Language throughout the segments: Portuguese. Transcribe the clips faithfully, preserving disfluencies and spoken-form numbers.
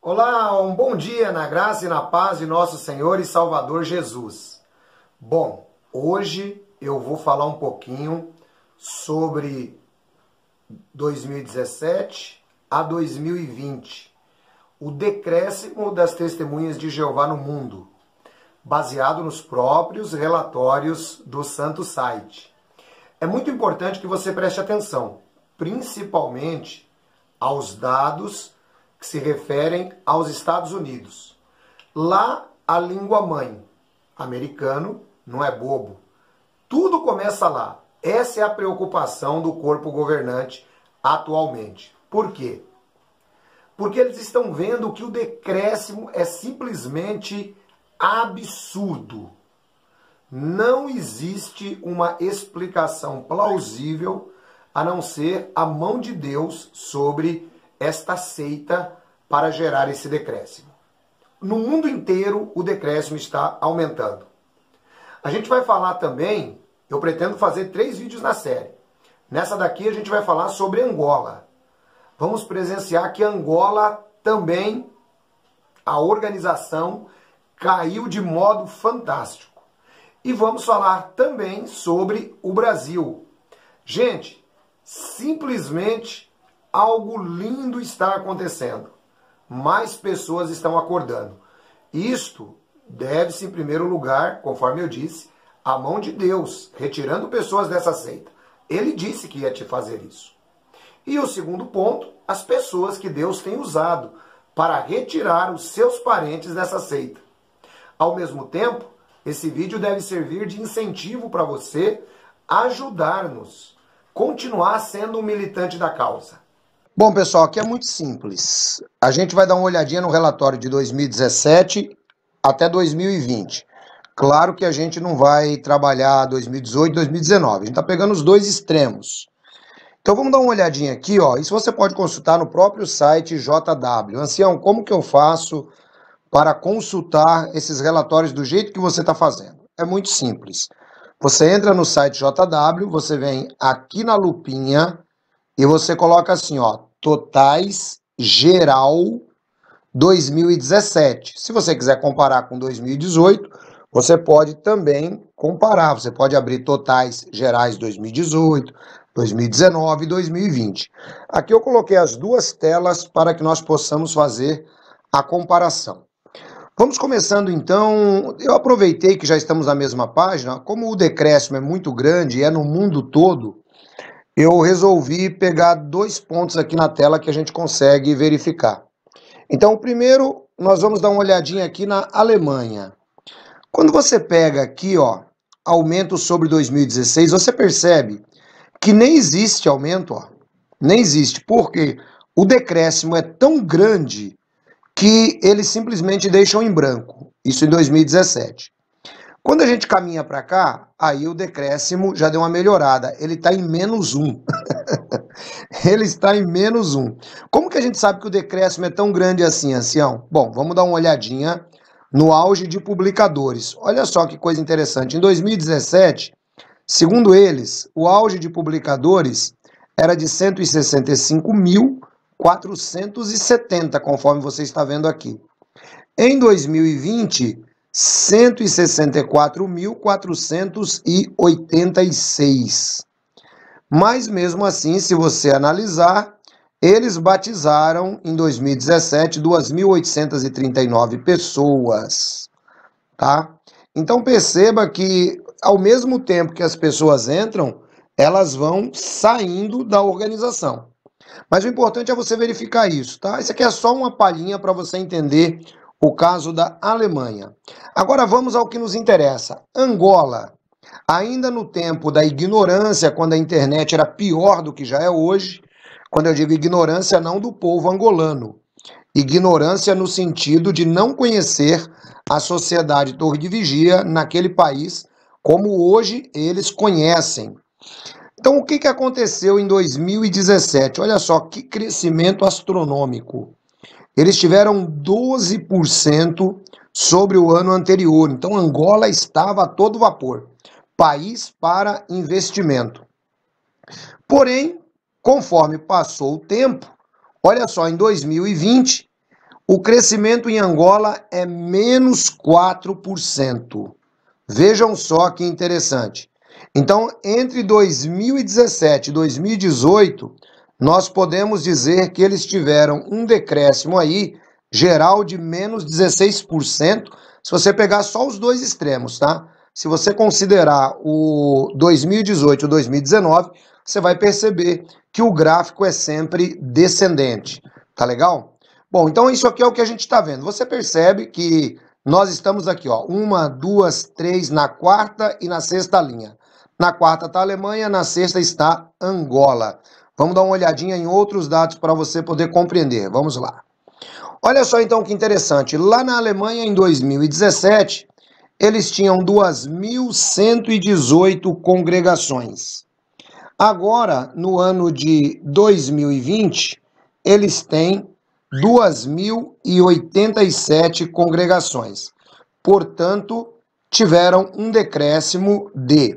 Olá, um bom dia na graça e na paz de nosso Senhor e Salvador Jesus. Bom, hoje eu vou falar um pouquinho sobre dois mil e dezessete a dois mil e vinte, o decréscimo das testemunhas de Jeová no mundo, baseado nos próprios relatórios do Santo Site. É muito importante que você preste atenção, principalmente aos dados que se referem aos Estados Unidos. Lá, a língua mãe, americano, não é bobo. Tudo começa lá. Essa é a preocupação do corpo governante atualmente. Por quê? Porque eles estão vendo que o decréscimo é simplesmente absurdo. Não existe uma explicação plausível a não ser a mão de Deus sobre esta seita para gerar esse decréscimo. No mundo inteiro, o decréscimo está aumentando. A gente vai falar também, eu pretendo fazer três vídeos na série. Nessa daqui a gente vai falar sobre Angola. Vamos presenciar que Angola também, a organização caiu de modo fantástico. E vamos falar também sobre o Brasil. Gente, simplesmente algo lindo está acontecendo. Mais pessoas estão acordando. Isto deve-se, em primeiro lugar, conforme eu disse, à mão de Deus, retirando pessoas dessa seita. Ele disse que ia te fazer isso. E o segundo ponto, as pessoas que Deus tem usado para retirar os seus parentes dessa seita. Ao mesmo tempo, esse vídeo deve servir de incentivo para você ajudar-nos, continuar sendo um militante da causa. Bom, pessoal, aqui é muito simples. A gente vai dar uma olhadinha no relatório de dois mil e dezessete até dois mil e vinte. Claro que a gente não vai trabalhar dois mil e dezoito, dois mil e dezenove. A gente está pegando os dois extremos. Então vamos dar uma olhadinha aqui, ó. Isso você pode consultar no próprio site J W. Ancião, como que eu faço para consultar esses relatórios do jeito que você está fazendo? É muito simples. Você entra no site J W, você vem aqui na lupinha e você coloca assim, ó, totais geral dois mil e dezessete. Se você quiser comparar com dois mil e dezoito, você pode também comparar. Você pode abrir totais gerais dois mil e dezoito, dois mil e dezenove e dois mil e vinte. Aqui eu coloquei as duas telas para que nós possamos fazer a comparação. Vamos começando então, eu aproveitei que já estamos na mesma página, como o decréscimo é muito grande e é no mundo todo, eu resolvi pegar dois pontos aqui na tela que a gente consegue verificar. Então, primeiro, nós vamos dar uma olhadinha aqui na Alemanha. Quando você pega aqui, ó, aumento sobre dois mil e dezesseis, você percebe que nem existe aumento, ó, nem existe, porque o decréscimo é tão grande que eles simplesmente deixam em branco, isso em dois mil e dezessete. Quando a gente caminha para cá, aí o decréscimo já deu uma melhorada. Ele está em menos um. Ele está em menos um. Como que a gente sabe que o decréscimo é tão grande assim, ancião? Bom, vamos dar uma olhadinha no auge de publicadores. Olha só que coisa interessante. Em dois mil e dezessete, segundo eles, o auge de publicadores era de cento e sessenta e cinco mil quatrocentos e setenta, conforme você está vendo aqui. Em dois mil e vinte, cento e sessenta e quatro mil quatrocentos e oitenta e seis. Mas mesmo assim, se você analisar, eles batizaram em dois mil e dezessete duas mil oitocentas e trinta e nove pessoas, tá? Então perceba que ao mesmo tempo que as pessoas entram, elas vão saindo da organização. Mas o importante é você verificar isso, tá? Isso aqui é só uma palhinha para você entender o caso da Alemanha. Agora vamos ao que nos interessa. Angola, ainda no tempo da ignorância, quando a internet era pior do que já é hoje, quando eu digo ignorância, não do povo angolano, ignorância no sentido de não conhecer a sociedade Torre de Vigia naquele país como hoje eles conhecem. Então o que que aconteceu em dois mil e dezessete? Olha só que crescimento astronômico. Eles tiveram doze por cento sobre o ano anterior. Então, Angola estava a todo vapor. País para investimento. Porém, conforme passou o tempo, olha só, em dois mil e vinte, O crescimento em Angola é menos quatro por cento. Vejam só que interessante. Então, entre dois mil e dezessete e dois mil e dezoito, nós podemos dizer que eles tiveram um decréscimo aí, geral de menos dezesseis por cento, se você pegar só os dois extremos, tá? Se você considerar o dois mil e dezoito e o dois mil e dezenove, você vai perceber que o gráfico é sempre descendente, tá legal? Bom, então isso aqui é o que a gente está vendo. Você percebe que nós estamos aqui, ó, uma, duas, três, na quarta e na sexta linha. Na quarta está a Alemanha, na sexta está Angola. Vamos dar uma olhadinha em outros dados para você poder compreender. Vamos lá. Olha só então que interessante. Lá na Alemanha, em dois mil e dezessete, eles tinham duas mil cento e dezoito congregações. Agora, no ano de dois mil e vinte, eles têm duas mil e oitenta e sete congregações. Portanto, tiveram um decréscimo de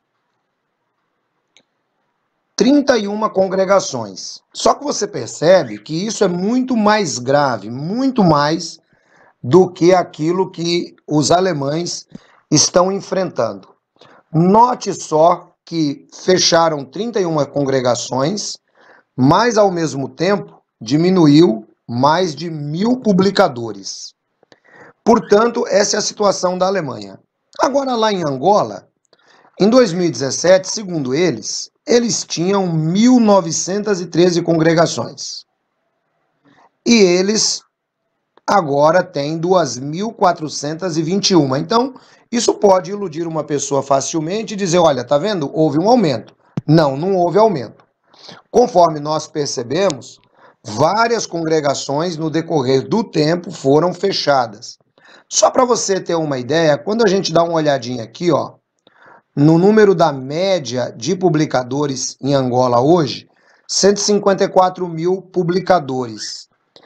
trinta e uma congregações. Só que você percebe que isso é muito mais grave, muito mais do que aquilo que os alemães estão enfrentando. Note só que fecharam trinta e uma congregações, mas ao mesmo tempo diminuiu mais de mil publicadores. Portanto, essa é a situação da Alemanha. Agora, lá em Angola, em dois mil e dezessete, segundo eles, eles tinham mil novecentas e treze congregações. E eles agora têm duas mil quatrocentas e vinte e uma. Então, isso pode iludir uma pessoa facilmente e dizer, olha, tá vendo? Houve um aumento. Não, não houve aumento. Conforme nós percebemos, várias congregações no decorrer do tempo foram fechadas. Só para você ter uma ideia, quando a gente dá uma olhadinha aqui, ó, no número da média de publicadores em Angola hoje, cento e cinquenta e quatro mil publicadores.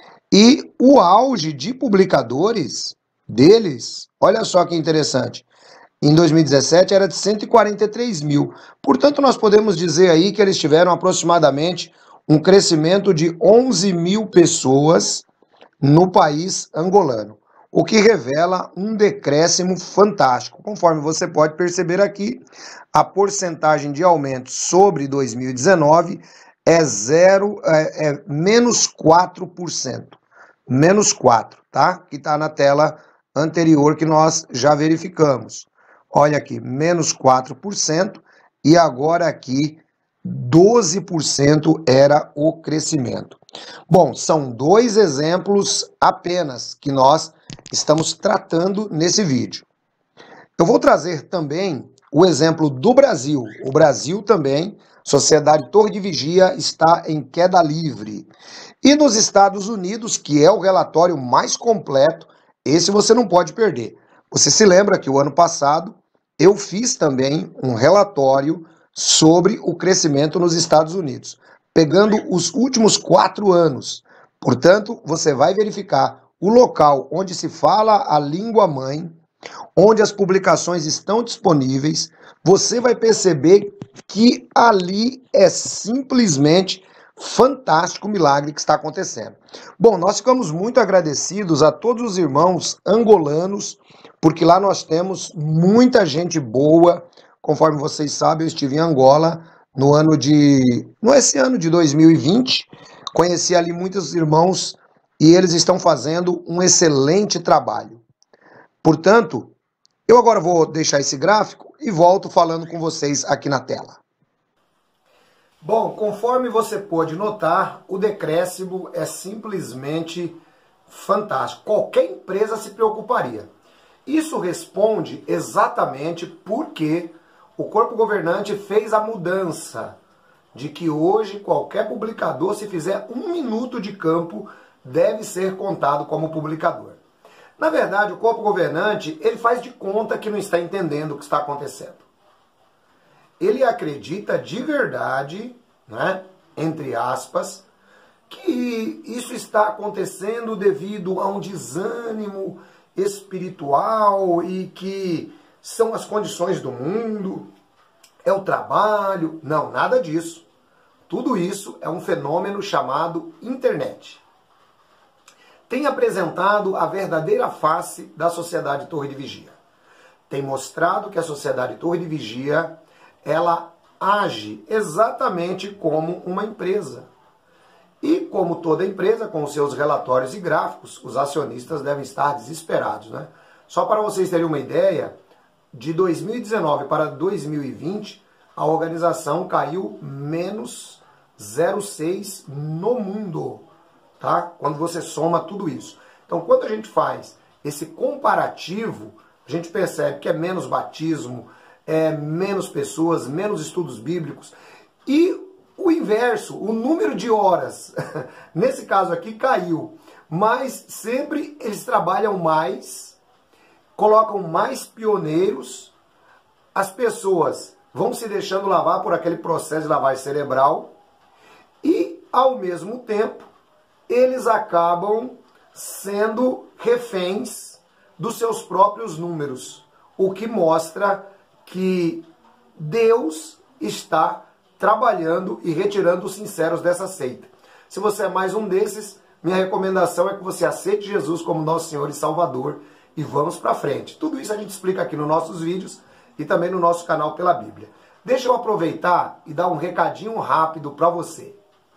E o auge de publicadores deles, olha só que interessante, em dois mil e dezessete era de cento e quarenta e três mil. Portanto, nós podemos dizer aí que eles tiveram aproximadamente um crescimento de onze mil pessoas no país angolano, o que revela um decréscimo fantástico. Conforme você pode perceber aqui, a porcentagem de aumento sobre dois mil e dezenove é, zero, é, é menos quatro por cento. Menos quatro, tá? Que está na tela anterior que nós já verificamos. Olha aqui, menos quatro por cento e agora aqui doze por cento era o crescimento. Bom, são dois exemplos apenas que nós estamos tratando nesse vídeo. Eu vou trazer também o exemplo do Brasil. O Brasil também, Sociedade Torre de Vigia, está em queda livre. E nos Estados Unidos, que é o relatório mais completo, esse você não pode perder. Você se lembra que o ano passado eu fiz também um relatório sobre o crescimento nos Estados Unidos, pegando os últimos quatro anos. Portanto, você vai verificar o local onde se fala a língua mãe, onde as publicações estão disponíveis, você vai perceber que ali é simplesmente fantástico o milagre que está acontecendo. Bom, nós ficamos muito agradecidos a todos os irmãos angolanos, porque lá nós temos muita gente boa. Conforme vocês sabem, eu estive em Angola no ano de, no esse ano de dois mil e vinte, conheci ali muitos irmãos e eles estão fazendo um excelente trabalho. Portanto, eu agora vou deixar esse gráfico e volto falando com vocês aqui na tela. Bom, conforme você pode notar, o decréscimo é simplesmente fantástico. Qualquer empresa se preocuparia. Isso responde exatamente porque o corpo governante fez a mudança de que hoje qualquer publicador, se fizer um minuto de campo, deve ser contado como publicador. Na verdade, o corpo governante, ele faz de conta que não está entendendo o que está acontecendo. Ele acredita de verdade, né, entre aspas, que isso está acontecendo devido a um desânimo espiritual e que são as condições do mundo, é o trabalho. Não, nada disso. Tudo isso é um fenômeno chamado internet. tem apresentado a verdadeira face da sociedade Torre de Vigia. Tem mostrado que a sociedade Torre de Vigia, ela age exatamente como uma empresa. E como toda empresa, com os seus relatórios e gráficos, os acionistas devem estar desesperados, né? Só para vocês terem uma ideia, de dois mil e dezenove para dois mil e vinte, a organização caiu menos zero vírgula seis no mundo, tá? Quando você soma tudo isso. Então, quando a gente faz esse comparativo, a gente percebe que é menos batismo, é menos pessoas, menos estudos bíblicos. E o inverso, o número de horas, nesse caso aqui, caiu. Mas sempre eles trabalham mais, colocam mais pioneiros, as pessoas vão se deixando lavar por aquele processo de lavagem cerebral e, ao mesmo tempo, eles acabam sendo reféns dos seus próprios números, o que mostra que Deus está trabalhando e retirando os sinceros dessa seita. Se você é mais um desses, minha recomendação é que você aceite Jesus como nosso Senhor e Salvador e vamos para frente. Tudo isso a gente explica aqui nos nossos vídeos e também no nosso canal pela Bíblia. Deixa eu aproveitar e dar um recadinho rápido para você.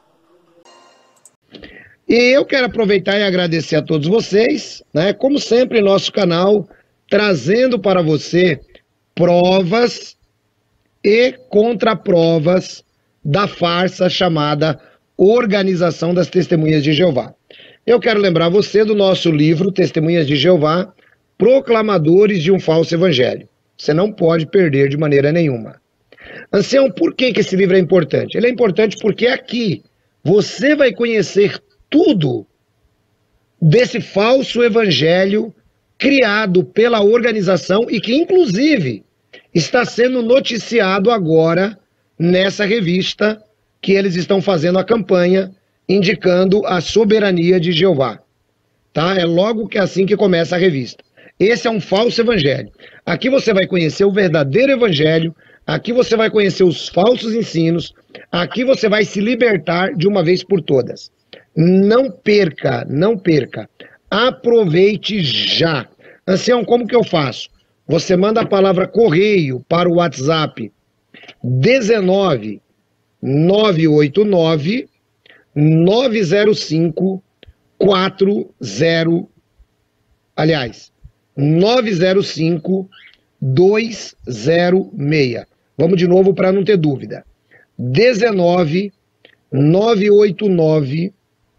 E eu quero aproveitar e agradecer a todos vocês, né? Como sempre, nosso canal trazendo para você provas e contraprovas da farsa chamada Organização das Testemunhas de Jeová. Eu quero lembrar você do nosso livro Testemunhas de Jeová, Proclamadores de um Falso Evangelho. Você não pode perder de maneira nenhuma. Ancião, por que que esse livro é importante? Ele é importante porque aqui você vai conhecer tudo desse falso evangelho criado pela organização e que, inclusive, está sendo noticiado agora nessa revista que eles estão fazendo a campanha indicando a soberania de Jeová. Tá? É logo que é assim que começa a revista. Esse é um falso evangelho. Aqui você vai conhecer o verdadeiro evangelho, aqui você vai conhecer os falsos ensinos, aqui você vai se libertar de uma vez por todas. Não perca, não perca. Aproveite já. Ancião, como que eu faço? Você manda a palavra correio para o WhatsApp dezenove, nove oito nove, nove zero cinco, quatro zero, aliás, nove zero cinco, dois zero seis. Vamos de novo para não ter dúvida. dezenove, nove oito nove,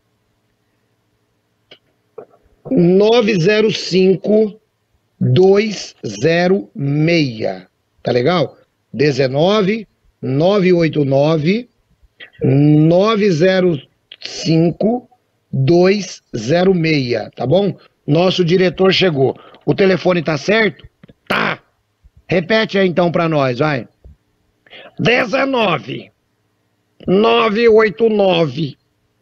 nove zero cinco, dois zero seis. Tá legal? dezenove, nove oito nove, nove zero cinco, dois zero seis. Tá bom? Nosso diretor chegou. O telefone tá certo? Tá. Repete aí então para nós, vai. dezenove, nove oito nove,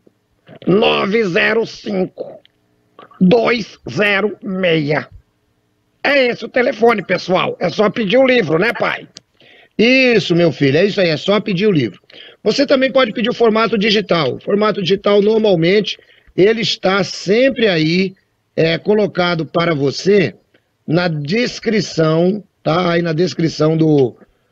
nove zero cinco, dois zero seis. É esse o telefone, pessoal. É só pedir o livro, né, pai? Isso, meu filho, é isso aí, é só pedir o livro. Você também pode pedir o formato digital. O formato digital, normalmente, ele está sempre aí, é, colocado para você na descrição, tá? Aí na descrição do,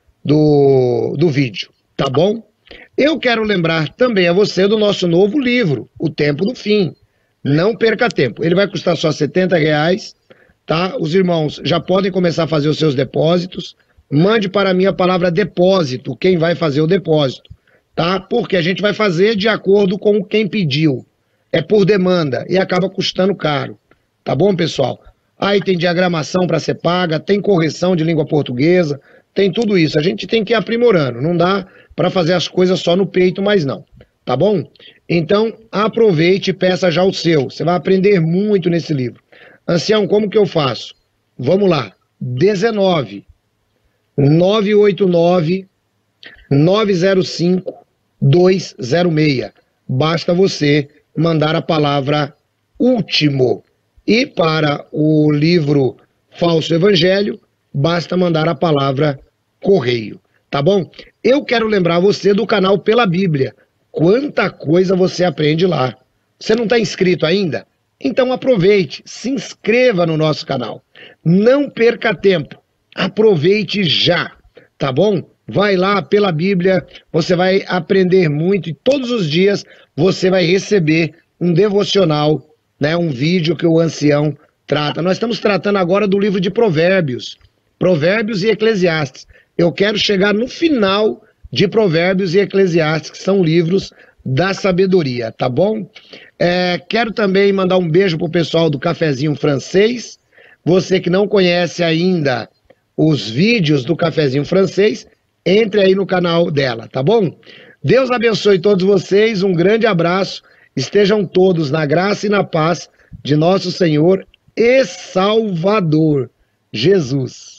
do, do vídeo, tá bom? Eu quero lembrar também a você do nosso novo livro, O Tempo do Fim. Não perca tempo. Ele vai custar só setenta reais, tá? Os irmãos já podem começar a fazer os seus depósitos. Mande para mim a palavra depósito, quem vai fazer o depósito, tá? Porque a gente vai fazer de acordo com quem pediu. É por demanda e acaba custando caro. Tá bom, pessoal? Aí tem diagramação para ser paga, tem correção de língua portuguesa, tem tudo isso. A gente tem que ir aprimorando. Não dá para fazer as coisas só no peito, mas não. Tá bom? Então, aproveite e peça já o seu. Você vai aprender muito nesse livro. Ancião, como que eu faço? Vamos lá. dezenove, nove oito nove, nove zero cinco, dois zero seis. Basta você mandar a palavra último. E para o livro Falso Evangelho, basta mandar a palavra correio. Tá bom? Eu quero lembrar você do canal Pela Bíblia. Quanta coisa você aprende lá. Você não está inscrito ainda? Então aproveite, se inscreva no nosso canal. Não perca tempo, aproveite já, tá bom? Vai lá pela Bíblia, você vai aprender muito e todos os dias você vai receber um devocional, né, um vídeo que o ancião trata. Nós estamos tratando agora do livro de Provérbios, Provérbios e Eclesiastes. Eu quero chegar no final de Provérbios e Eclesiastes, que são livros da sabedoria, tá bom? É, quero também mandar um beijo pro pessoal do Cafezinho Francês. Você que não conhece ainda os vídeos do Cafezinho Francês, entre aí no canal dela, tá bom? Deus abençoe todos vocês, um grande abraço, estejam todos na graça e na paz de nosso Senhor e Salvador, Jesus.